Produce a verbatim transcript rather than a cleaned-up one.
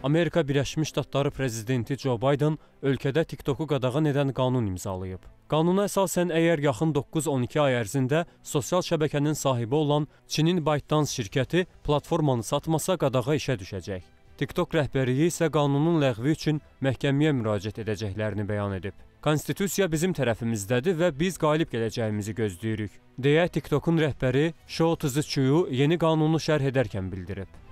Amerika Birləşmiş Ştatları prezidenti Joe Biden ölkədə TikToku qadağan edən qanun imzalayıb. Qanuna əsasən əgər yaxın doqquz on iki ay ərzində sosial şəbəkənin sahibi olan Çinin ByteDance şirkəti platformanı satmasa qadağa işə düşəcək. TikTok rəhbərliyi isə qanunun ləğvi üçün məhkəməyə müraciət edəcəklərini bəyan edib. Konstitusiya bizim tərəfimizdədir və biz qalib gələcəyimizi gözləyirik, deyə TikTokun rəhbəri Shou Tzu Chu yeni qanunu şərh edərkən bildirib.